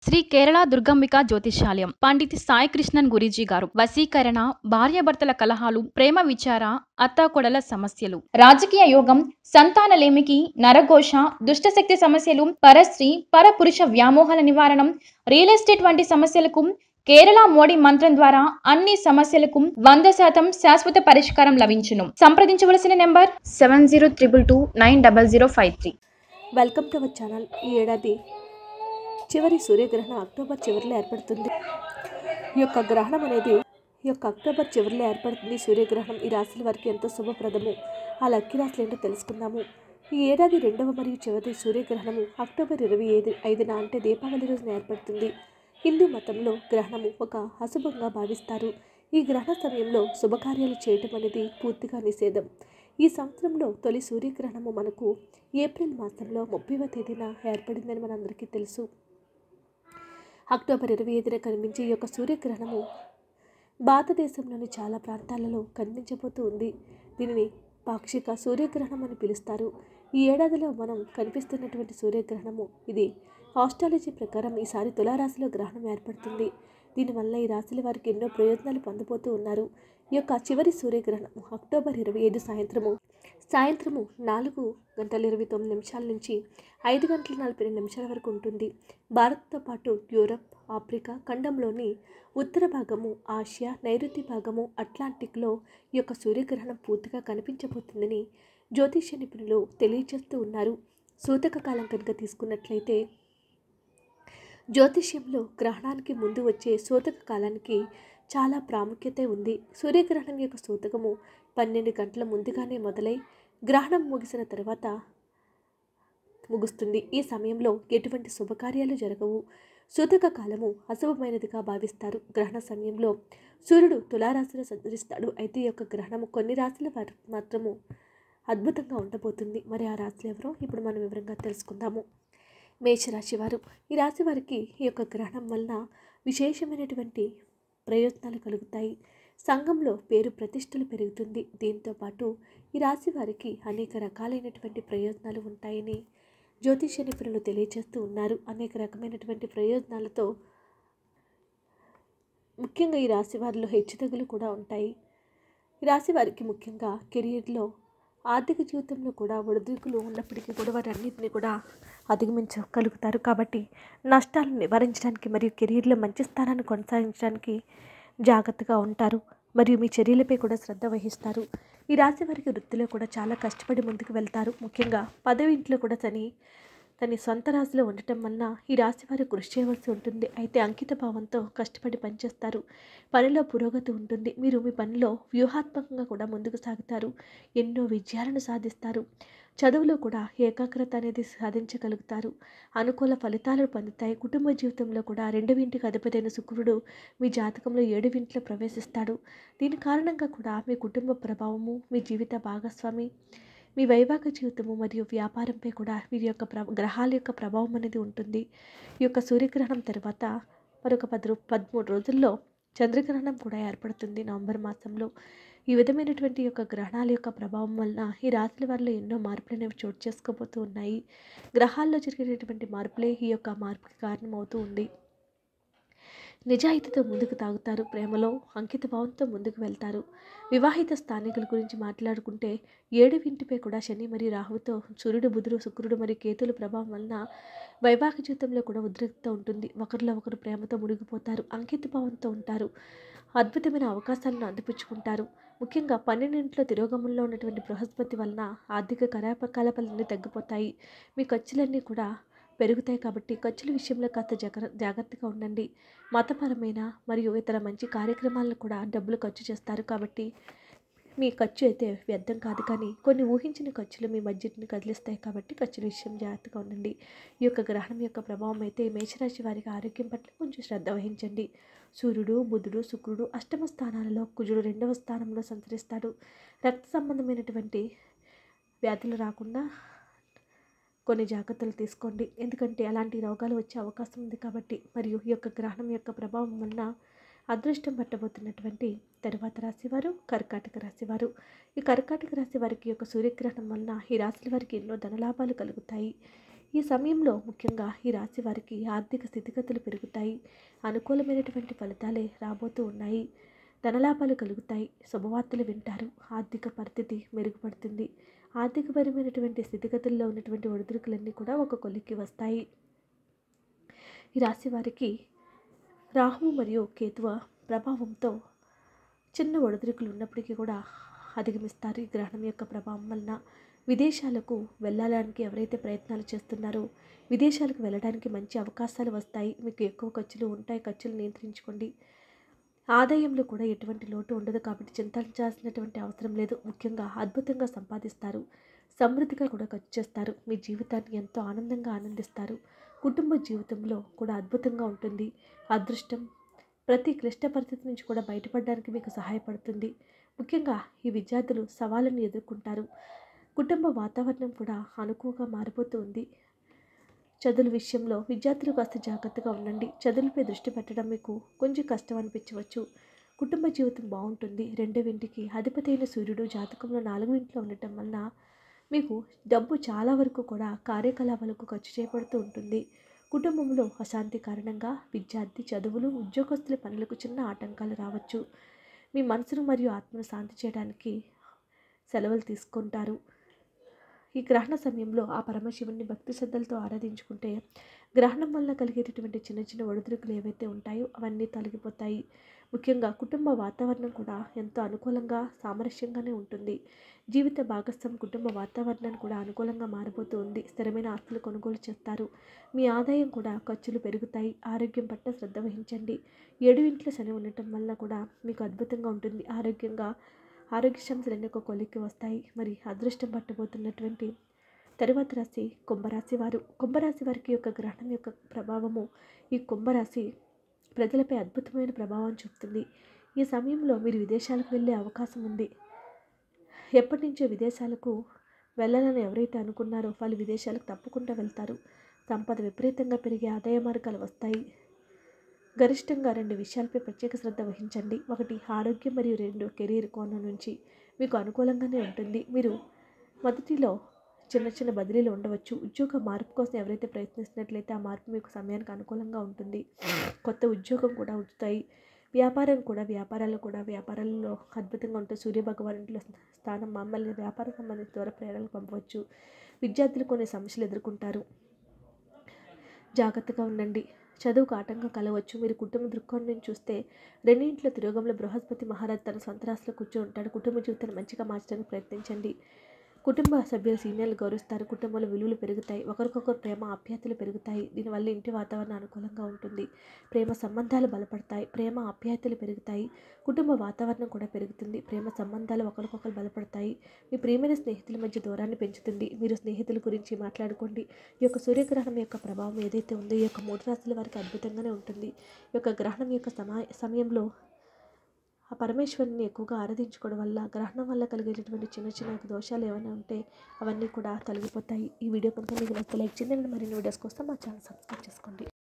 శ్రీ కేరళ దుర్గంబిక జ్యోతిష్యాలయం పండిత్ సాయి కృష్ణన్ గురూజీ గారు వశీకరణ, భార్యాభర్తల కలహాలు, ప్రేమ విచార, అత్తాకోడల సమస్యలు, రాజకీయ యోగం, సంతానలేమికి, నరఘోష, దుష్టశక్తి సమస్యలు, పరస్త్రీ పరపురుష వ్యామోహాల నివారణం, రియల్ ఎస్టేట్ వంటి సమస్యలకు కేరళ మోడీ మంత్రం ద్వారా అన్ని సమస్యలకు 100% శాశ్వత పరిష్కారం లభించును. సంప్రదించవలసిన number 7022290053. Welcome to our channel. ఈ ఏడాది చివరి సూర్యగ్రహణం అక్టోబర్ చివరిలో ఏర్పడుతుంది. ఈ యొక్క అక్టోబర్ చివరిలో ఏర్పడుతుంది సూర్యగ్రహణం. ఈ రాశుల వారికి ఎంతో శుభప్రదము. ఆ లక్కీ రాశులు ఏంటో తెలుసుకుందాము. ఈ ఏడాది రెండవ మరియు చివరి సూర్యగ్రహణము అక్టోబర్ 25న అంటే దీపావళి రోజున ఏర్పడుతుంది. హిందూ మతంలో గ్రహణము ఒక అశుభంగా భావిస్తారు. ఈ గ్రహణ సమయంలో శుభకార్యాలు చేయటం అనేది పూర్తిగా నిషేధం. ఈ సంవత్సరంలో తొలి సూర్యగ్రహణము మనకు ఏప్రిల్ మాసంలో 30వ తేదీన ఏర్పడిందని మనందరికీ తెలుసు. అక్టోబర్ 25న కనిపించే ఈ యొక్క సూర్యగ్రహణము భారతదేశంలోని చాలా ప్రాంతాలలో కనిపించబోతూ ఉంది. దీనిని పాక్షిక సూర్యగ్రహణం అని పిలుస్తారు. ఈ ఏడాదిలో మనం కనిపిస్తున్నటువంటి సూర్యగ్రహణము ఇది ఆస్ట్రాలజీ ప్రకారం ఈసారి తులారాశిలో గ్రహణం ఏర్పడుతుంది. దీనివల్ల ఈ రాశుల వారికి ఎన్నో ప్రయోజనాలు పొందబోతూ ఉన్నారు. ఈ యొక్క చివరి సూర్యగ్రహణం అక్టోబర్ 25 సాయంత్రము 4:29 నుంచి 5:42 వరకు ఉంటుంది. భారత్తో పాటు యూరప్, ఆఫ్రికా ఖండంలోని ఉత్తర భాగము, ఆసియా, నైరుతి భాగము, అట్లాంటిక్లో ఈ యొక్క సూర్యగ్రహణం పూర్తిగా కనిపించబోతుందని జ్యోతిష్య నిపుణులు తెలియజేస్తూ ఉన్నారు. సూతక కాలం కనుక తీసుకున్నట్లయితే జ్యోతిష్యంలో గ్రహణానికి ముందు వచ్చే సూతక కాలానికి చాలా ప్రాముఖ్యత ఉంది. సూర్యగ్రహణం యొక్క సూతకము 12 గంటల ముందుగానే మొదలై గ్రహణం ముగిసిన తర్వాత ముగుస్తుంది. ఈ సమయంలో ఎటువంటి శుభకార్యాలు జరగవు. సూతక కాలము అశుభమైనదిగా భావిస్తారు. గ్రహణ సమయంలో సూర్యుడు తులారాశిలో సంచరిస్తాడు. అయితే ఈ యొక్క గ్రహణము కొన్ని రాశుల వారు మాత్రము అద్భుతంగా ఉండబోతుంది. మరి ఆ రాశులు ఎవరో ఇప్పుడు మనం వివరంగా తెలుసుకుందాము. మేషరాశి వారు. ఈ రాశి వారికి ఈ యొక్క గ్రహణం వలన విశేషమైనటువంటి ప్రయోజనాలు కలుగుతాయి. సంఘంలో పేరు ప్రతిష్టలు పెరుగుతుంది. దీంతోపాటు ఈ రాశి వారికి అనేక రకాలైనటువంటి ప్రయోజనాలు ఉంటాయని జ్యోతిష్య నిపుణులు తెలియజేస్తూ ఉన్నారు. అనేక రకమైనటువంటి ప్రయోజనాలతో ముఖ్యంగా ఈ రాశి వారిలో హెచ్చుతగ్గులు కూడా ఉంటాయి. ఈ రాశి వారికి ముఖ్యంగా కెరీర్లో, ఆర్థిక జీవితంలో కూడా ఒడిదుడుకులు ఉన్నప్పటికీ కూడా వారన్నింటినీ కూడా అధిగమించగలుగుతారు. కాబట్టి నష్టాలను నివారించడానికి మరియు కెరీర్లో మంచి స్థానాన్ని కొనసాగించడానికి జాగ్రత్తగా ఉంటారు. మరియు మీ చర్యలపై కూడా శ్రద్ధ వహిస్తారు. ఈ రాశి వారికి వృత్తిలో కూడా చాలా కష్టపడి ముందుకు వెళ్తారు. ముఖ్యంగా పదవి ఇంట్లో కూడా తన సొంత రాశిలో ఉండటం వలన ఈ రాశి వారు కృషి చేయవలసి ఉంటుంది. అయితే అంకిత భావంతో కష్టపడి పనిచేస్తారు. పనిలో పురోగతి ఉంటుంది. మీరు మీ పనిలో వ్యూహాత్మకంగా కూడా ముందుకు సాగుతారు. ఎన్నో విజయాలను సాధిస్తారు. చదువులో కూడా ఏకాగ్రత అనేది సాధించగలుగుతారు. అనుకూల ఫలితాలను పొందుతాయి. కుటుంబ జీవితంలో కూడా 2వ ఇంటికి అధిపతైన శుక్రుడు మీ జాతకంలో 7వ ఇంట్లో ప్రవేశిస్తాడు. దీని కారణంగా కూడా మీ కుటుంబ ప్రభావము, మీ జీవిత భాగస్వామి, మీ వైవాహిక జీవితము మరియు వ్యాపారంపై కూడా వీరి యొక్క గ్రహాల యొక్క ప్రభావం అనేది ఉంటుంది. ఈ యొక్క సూర్యగ్రహణం తర్వాత మరొక 13 రోజుల్లో చంద్రగ్రహణం కూడా ఏర్పడుతుంది నవంబర్ మాసంలో. ఈ విధమైనటువంటి యొక్క గ్రహణాల యొక్క ప్రభావం వలన ఈ రాశుల వారిలో ఎన్నో మార్పులు అనేవి చోటు చేసుకోబోతూ ఉన్నాయి. గ్రహాల్లో జరిగేటటువంటి మార్పులే ఈ యొక్క మార్పుకి కారణమవుతూ ఉంది. నిజాయితీతో ముందుకు తాగుతారు. ప్రేమలో అంకిత భావంతో ముందుకు వెళ్తారు. వివాహిత స్థానికుల గురించి మాట్లాడుకుంటే 7వ ఇంటిపై కూడా శని మరియు రాహువుతో సూర్యుడు, బుధుడు, శుక్రుడు మరియు కేతుల ప్రభావం వలన వైవాహిక జీవితంలో కూడా ఉద్రిక్తత ఉంటుంది. ఒకరిలో ఒకరు ప్రేమతో మునిగిపోతారు. అంకిత భావంతో ఉంటారు. అద్భుతమైన అవకాశాలను అందిపుచ్చుకుంటారు. ముఖ్యంగా 12 తిరోగమంలో ఉన్నటువంటి బృహస్పతి వలన ఆర్థిక కార్యకలాపాలన్నీ తగ్గిపోతాయి. మీ ఖర్చులన్నీ కూడా పెరుగుతాయి. కాబట్టి ఖర్చుల విషయంలో కాస్త జాగ్రత్తగా ఉండండి. మతపరమైన మరియు ఇతర మంచి కార్యక్రమాలను కూడా డబ్బులు ఖర్చు చేస్తారు. కాబట్టి మీ ఖర్చు అయితే వ్యర్థం కాదు. కానీ కొన్ని ఊహించిన ఖర్చులు మీ బడ్జెట్ని కదిలిస్తాయి. కాబట్టి ఖర్చుల విషయం జాగ్రత్తగా ఉండండి. ఈ యొక్క గ్రహణం యొక్క ప్రభావం అయితే మేషరాశి వారికి ఆరోగ్యం పట్ల కొంచెం శ్రద్ధ వహించండి. సూర్యుడు, బుధుడు, శుక్రుడు అష్టమ స్థానాలలో, కుజుడు 2వ స్థానంలో సంచరిస్తాడు. రక్త సంబంధమైనటువంటి వ్యాధులు రాకుండా కొన్ని జాగ్రత్తలు తీసుకోండి. ఎందుకంటే అలాంటి రోగాలు వచ్చే అవకాశం ఉంది కాబట్టి. మరియు ఈ యొక్క గ్రహణం యొక్క ప్రభావం వలన అదృష్టం పట్టబోతున్నటువంటి తరువాత రాశివారు కర్కాటక రాశివారు. ఈ కర్కాటక రాశి వారికి యొక్క సూర్యగ్రహణం వలన ఈ రాశుల వారికి ఎన్నో ధనలాభాలు కలుగుతాయి. ఈ సమయంలో ముఖ్యంగా ఈ రాశి వారికి ఆర్థిక స్థితిగతులు పెరుగుతాయి. అనుకూలమైనటువంటి ఫలితాలే రాబోతూ ఉన్నాయి. ధనలాభాలు కలుగుతాయి. శుభవార్తలు వింటారు. ఆర్థిక పరిస్థితి మెరుగుపడుతుంది. ఆర్థికపరమైనటువంటి స్థితిగతుల్లో ఉన్నటువంటి ఒడిదుడుకులన్నీ కూడా ఒక కొలిక్కి వస్తాయి. ఈ రాశి వారికి రాహు మరియు కేతువ ప్రభావంతో చిన్న ఒడిదుడుకులు ఉన్నప్పటికీ కూడా అధిగమిస్తారు. ఈ గ్రహణం యొక్క ప్రభావం వలన విదేశాలకు వెళ్ళడానికి ఎవరైతే ప్రయత్నాలు చేస్తున్నారో విదేశాలకు వెళ్ళడానికి మంచి అవకాశాలు వస్తాయి. మీకు ఎక్కువ ఖర్చులు ఉంటాయి. ఖర్చులు నియంత్రించుకోండి. ఆదాయంలో కూడా ఎటువంటి లోటు ఉండదు కాబట్టి చింతించాల్సినటువంటి అవసరం లేదు. ముఖ్యంగా అద్భుతంగా సంపాదిస్తారు. సమృద్ధిగా కూడా ఖర్చు చేస్తారు. మీ జీవితాన్ని ఎంతో ఆనందంగా ఆనందిస్తారు. కుటుంబ జీవితంలో కూడా అద్భుతంగా ఉంటుంది. అదృష్టం ప్రతి క్లిష్ట పరిస్థితి నుంచి కూడా బయటపడడానికి మీకు సహాయపడుతుంది. ముఖ్యంగా ఈ విద్యార్థులు సవాళ్ళను ఎదుర్కొంటారు. కుటుంబ వాతావరణం కూడా అనుకువగా మారిపోతూ ఉంది. చదువుల విషయంలో విద్యార్థులు కాస్త జాగ్రత్తగా ఉండండి. చదువులపై దృష్టి పెట్టడం మీకు కొంచెం కష్టం అనిపించవచ్చు. కుటుంబ జీవితం బాగుంటుంది. 2వ ఇంటికి అధిపతి అయిన సూర్యుడు జాతకంలో 4వ ఇంట్లో ఉండటం వలన మీకు డబ్బు చాలా వరకు కూడా కార్యకలాపాలకు ఖర్చు చేయబడుతూ ఉంటుంది. కుటుంబంలో అశాంతి కారణంగా విద్యార్థి చదువులు ఉద్యోగస్తుల పనులకు చిన్న ఆటంకాలు రావచ్చు. మీ మనసును మరియు ఆత్మను శాంతి చేయడానికి సెలవులు తీసుకుంటారు. ఈ గ్రహణ సమయంలో ఆ పరమశివుని భక్తి శ్రద్ధలతో ఆరాధించుకుంటే గ్రహణం వల్ల కలిగేటటువంటి చిన్న చిన్న ఒడిదుడుకులు ఏవైతే ఉంటాయో అవన్నీ తొలగిపోతాయి. ముఖ్యంగా కుటుంబ వాతావరణం కూడా ఎంతో అనుకూలంగా సామరస్యంగానే ఉంటుంది. జీవిత భాగస్వామి కుటుంబ వాతావరణాన్ని కూడా అనుకూలంగా మారబోతూ ఉంది. స్థిరమైన ఆస్తులు కొనుగోలు చేస్తారు. మీ ఆదాయం కూడా ఖర్చులు పెరుగుతాయి. ఆరోగ్యం పట్ల శ్రద్ధ వహించండి. 7వ ఇంట్లో శని ఉండటం వల్ల కూడా మీకు అద్భుతంగా ఉంటుంది. ఆరోగ్య సమస్యలన్నీ ఒక కొలిక్కి వస్తాయి. మరి అదృష్టం పట్టబోతున్నటువంటి తరువాత రాశి కుంభరాశి వారు. కుంభరాశి వారికి యొక్క గ్రహణం యొక్క ప్రభావము ఈ కుంభరాశి ప్రజలపై అద్భుతమైన ప్రభావం చూపుతుంది. ఈ సమయంలో మీరు విదేశాలకు వెళ్ళే అవకాశం ఉంది. ఎప్పటి నుంచో విదేశాలకు వెళ్ళాలని ఎవరైతే అనుకున్నారో వాళ్ళు విదేశాలకు తప్పకుండా వెళ్తారు. సంపద విపరీతంగా పెరిగే ఆదాయ మార్గాలు వస్తాయి. గరిష్టంగా 2 విషయాలపై ప్రత్యేక శ్రద్ధ వహించండి. 1 ఆరోగ్యం మరియు 2 కెరీర్ కోణం నుంచి మీకు అనుకూలంగానే ఉంటుంది. మీరు మొదటిలో చిన్న చిన్న బదిలీలు ఉండవచ్చు. ఉద్యోగ మార్పు కోసం ఎవరైతే ప్రయత్నిస్తున్నట్లయితే ఆ మార్పు మీకు సమయానికి అనుకూలంగా ఉంటుంది. కొత్త ఉద్యోగం కూడా వస్తాయి. వ్యాపారాలలో అద్భుతంగా ఉంటుంది. సూర్యభగవానుడిలో స్థానం మమ్మల్ని వ్యాపార సంబంధిత ద్వారా ప్రేరణలు పంపవచ్చు. విద్యార్థులు కొన్ని సమస్యలు ఎదుర్కొంటారు. జాగ్రత్తగా ఉండండి. చదువుకు ఆటంకం కలవచ్చు. మీరు కుటుంబ దృక్కోణం నుంచి చూస్తే 2 ఇంట్లో తిరోగంలో బృహస్పతి మహారాజ్ తన సొంత రాశిలో కూర్చొని ఉంటాడు. కుటుంబ జీవితాన్ని మంచిగా మార్చడానికి ప్రయత్నించండి. కుటుంబ సభ్యులు సీనియర్లు గౌరవిస్తారు. కుటుంబంలో విలువలు పెరుగుతాయి. ఒకరికొకరు ప్రేమ ఆప్యాయతలు పెరుగుతాయి. దీనివల్ల ఇంటి వాతావరణం అనుకూలంగా ఉంటుంది. ప్రేమ సంబంధాలు బలపడతాయి. ప్రేమ ఆప్యాయతలు పెరుగుతాయి. కుటుంబ వాతావరణం కూడా పెరుగుతుంది. ప్రేమ సంబంధాలు ఒకరికొకరు బలపడతాయి. మీ ప్రియమైన స్నేహితుల మధ్య దూరాన్ని పెంచుతుంది. మీరు స్నేహితుల గురించి మాట్లాడుకోండి. ఈ యొక్క సూర్యగ్రహణం యొక్క ప్రభావం ఏదైతే ఉందో ఈ యొక్క 3 రాశుల వారికి అద్భుతంగానే ఉంటుంది. ఈ యొక్క గ్రహణం యొక్క సమయంలో ఆ పరమేశ్వరుని ఎక్కువగా ఆరాధించుకోవడం వల్ల గ్రహణం వల్ల కలిగేటటువంటి చిన్న చిన్న దోషాలు ఏమైనా ఉంటే అవన్నీ కూడా తొలగిపోతాయి. ఈ వీడియో కనుక మీకు నచ్చితే లైక్ చేయండి. మరిన్ని వీడియోస్ కోసం మా ఛానల్ సబ్స్క్రైబ్ చేసుకోండి.